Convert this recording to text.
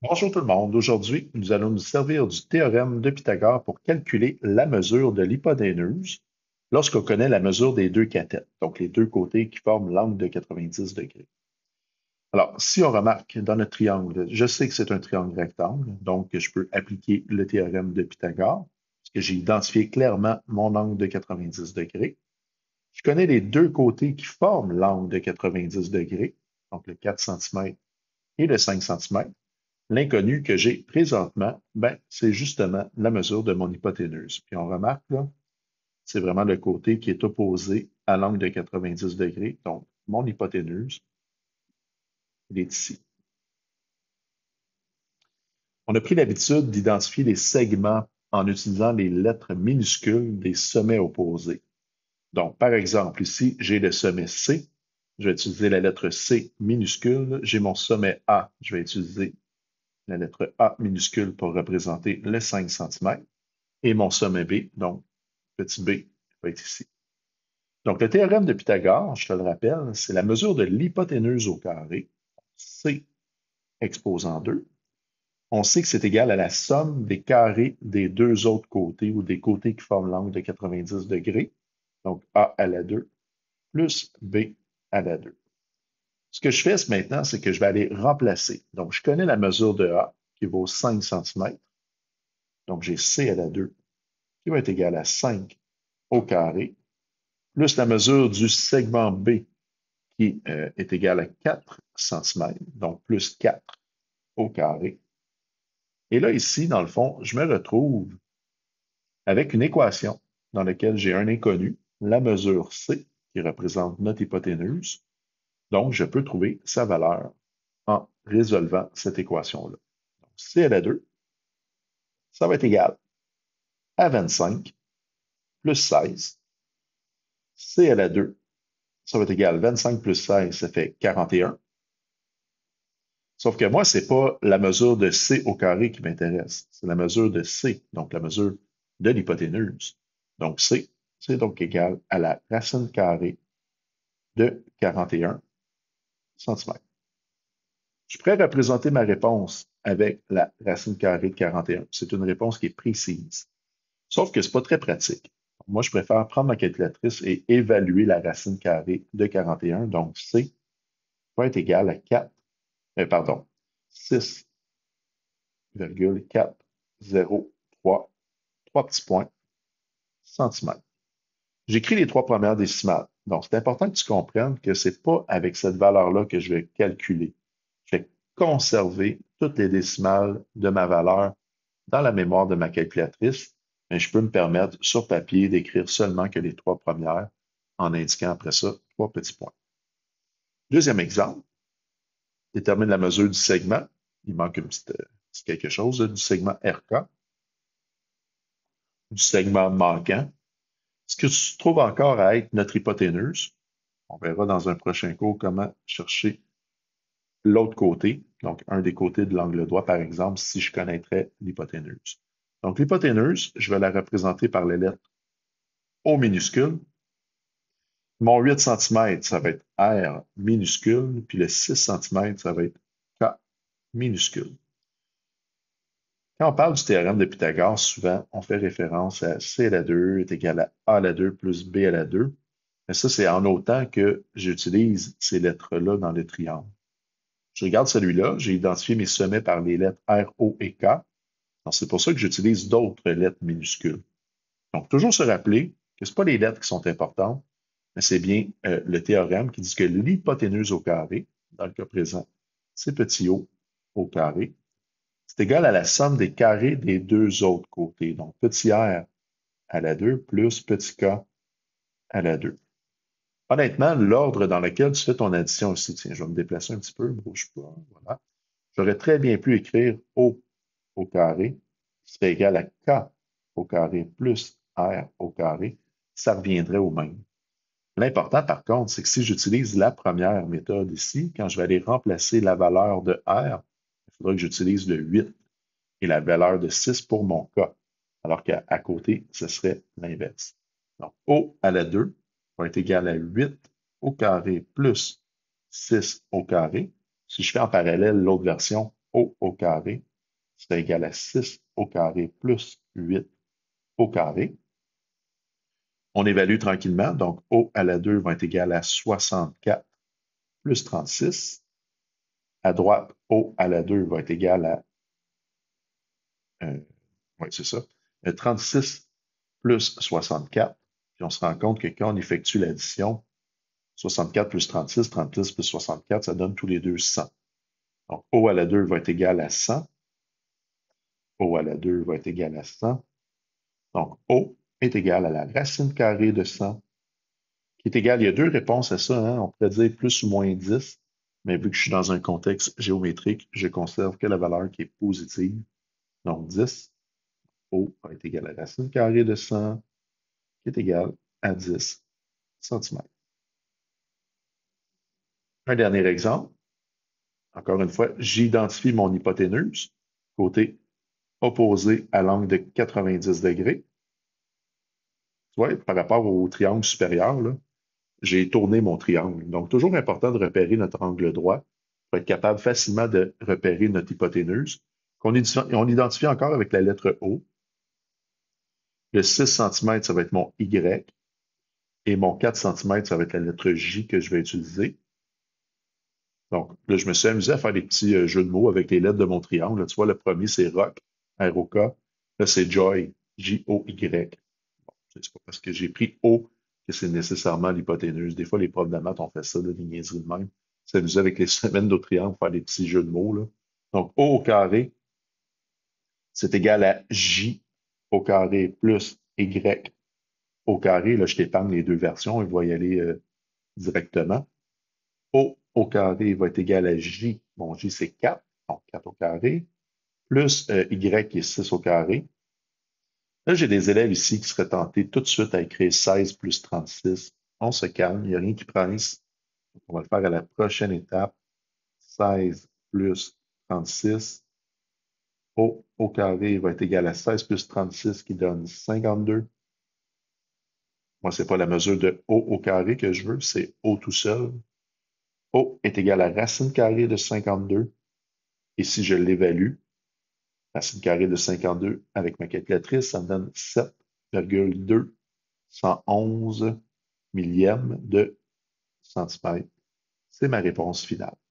Bonjour tout le monde. Aujourd'hui, nous allons nous servir du théorème de Pythagore pour calculer la mesure de l'hypoténuse lorsqu'on connaît la mesure des deux cathètes, donc les deux côtés qui forment l'angle de 90 degrés. Alors, si on remarque dans notre triangle, je sais que c'est un triangle rectangle, donc je peux appliquer le théorème de Pythagore, parce que j'ai identifié clairement mon angle de 90 degrés. Je connais les deux côtés qui forment l'angle de 90 degrés, donc le 4 cm et le 5 cm. L'inconnu que j'ai présentement, ben, c'est justement la mesure de mon hypoténuse. Puis on remarque, là, c'est vraiment le côté qui est opposé à l'angle de 90 degrés. Donc, mon hypoténuse, il est ici. On a pris l'habitude d'identifier les segments en utilisant les lettres minuscules des sommets opposés. Donc, par exemple, ici, j'ai le sommet C. Je vais utiliser la lettre C minuscule. J'ai mon sommet A. Je vais utiliser la lettre A minuscule pour représenter le 5 cm. Et mon sommet B, donc petit b, va être ici. Donc, le théorème de Pythagore, je te le rappelle, c'est la mesure de l'hypoténuse au carré, C exposant 2. On sait que c'est égal à la somme des carrés des deux autres côtés ou des côtés qui forment l'angle de 90 degrés, donc A à la 2, plus B à la 2. Ce que je fais maintenant, c'est que je vais aller remplacer. Donc, je connais la mesure de A qui vaut 5 cm. Donc, j'ai C à la 2 qui va être égal à 5 au carré plus la mesure du segment B qui est égal à 4 cm, donc plus 4 au carré. Et là, ici, dans le fond, je me retrouve avec une équation dans laquelle j'ai un inconnu, la mesure C, qui représente notre hypoténuse. Donc, je peux trouver sa valeur en résolvant cette équation-là. C à la 2, ça va être égal à 25 plus 16. C à la 2, ça va être égal à 25 plus 16, ça fait 41. Sauf que moi, c'est pas la mesure de C au carré qui m'intéresse. C'est la mesure de C, donc la mesure de l'hypoténuse. Donc C, c'est donc égal à la racine carrée de 41 cm. Je pourrais représenter ma réponse avec la racine carrée de 41. C'est une réponse qui est précise. Sauf que c'est pas très pratique. Moi, je préfère prendre ma calculatrice et évaluer la racine carrée de 41. Donc C va être égal à 4, pardon, 6,403, trois petits points, centimètres. J'écris les trois premières décimales. Donc, c'est important que tu comprennes que c'est pas avec cette valeur-là que je vais calculer. Je vais conserver toutes les décimales de ma valeur dans la mémoire de ma calculatrice, mais je peux me permettre sur papier d'écrire seulement que les trois premières en indiquant après ça trois petits points. Deuxième exemple, détermine la mesure du segment. Il manque une petite, quelque chose, du segment RK, du segment manquant. Ce que tu trouves encore à être notre hypoténuse. On verra dans un prochain cours comment chercher l'autre côté, donc un des côtés de l'angle droit, par exemple, si je connaîtrais l'hypoténuse. Donc, l'hypoténuse, je vais la représenter par les lettres O minuscule. Mon 8 cm, ça va être R minuscule, puis le 6 cm, ça va être K minuscule. Quand on parle du théorème de Pythagore, souvent, on fait référence à C à la 2 est égal à A à la 2 plus B à la 2. Mais ça, c'est en autant que j'utilise ces lettres-là dans le triangle. Je regarde celui-là, j'ai identifié mes sommets par les lettres R, O et K. Donc, c'est pour ça que j'utilise d'autres lettres minuscules. Donc, toujours se rappeler que ce pas les lettres qui sont importantes, mais c'est bien le théorème qui dit que l'hypoténuse au carré, dans le cas présent, c'est petit o au carré, c'est égal à la somme des carrés des deux autres côtés. Donc, petit r à la 2 plus petit k à la 2. Honnêtement, l'ordre dans lequel tu fais ton addition ici, tiens, je vais me déplacer un petit peu, bouge pas, voilà. J'aurais très bien pu écrire O au carré, qui serait égal à K au carré plus R au carré. Ça reviendrait au même. L'important, par contre, c'est que si j'utilise la première méthode ici, quand je vais aller remplacer la valeur de R, il faudra que j'utilise le 8 et la valeur de 6 pour mon K. Alors qu'à côté, ce serait l'inverse. Donc, O à la 2 va être égal à 8 au carré plus 6 au carré. Si je fais en parallèle l'autre version, O au carré serait égal à 6 au carré plus 8 au carré. On évalue tranquillement, donc O à la 2 va être égal à 64 plus 36. À droite, O à la 2 va être égal à, oui, c'est ça, 36 plus 64. Puis on se rend compte que quand on effectue l'addition, 64 plus 36, 36 plus 64, ça donne tous les deux 100. Donc, O à la 2 va être égal à 100. O à la 2 va être égal à 100. Donc, O est égal à la racine carrée de 100, qui est égal, il y a deux réponses à ça, hein. On pourrait dire plus ou moins 10, mais vu que je suis dans un contexte géométrique, je conserve que la valeur qui est positive. Donc, 10, O va être égal à la racine carrée de 100, qui est égal à 10 centimètres. Un dernier exemple. Encore une fois, j'identifie mon hypoténuse, côté opposé à l'angle de 90 degrés. Tu vois, par rapport au triangle supérieur, là, j'ai tourné mon triangle. Donc, toujours important de repérer notre angle droit pour être capable facilement de repérer notre hypoténuse, on identifie encore avec la lettre O. Le 6 cm, ça va être mon Y. Et mon 4 cm, ça va être la lettre J que je vais utiliser. Donc, là, je me suis amusé à faire des petits jeux de mots avec les lettres de mon triangle. Là, tu vois, le premier, c'est Rock, R-O-K. Là, c'est Joy, J-O-Y. Bon, c'est pas parce que j'ai pris O que c'est nécessairement l'hypoténuse. Des fois, les profs de maths ont fait ça, là, des niaiseries de même. S'amuser avec les semaines de triangle, faire des petits jeux de mots, là. Donc, O au carré, c'est égal à J au carré plus Y au carré. Là, je t'épargne les deux versions, il va y aller directement. O au carré va être égal à J. Bon, J, c'est 4, donc 4 au carré, plus Y qui est 6 au carré. Là, j'ai des élèves ici qui seraient tentés tout de suite à écrire 16 plus 36. On se calme, il n'y a rien qui presse. On va le faire à la prochaine étape. 16 plus 36. O au carré va être égal à 16 plus 36 qui donne 52. Moi, ce n'est pas la mesure de O au carré que je veux, c'est O tout seul. O est égal à racine carrée de 52. Et si je l'évalue, racine carrée de 52 avec ma calculatrice, ça me donne 7,211 millièmes de centimètre. C'est ma réponse finale.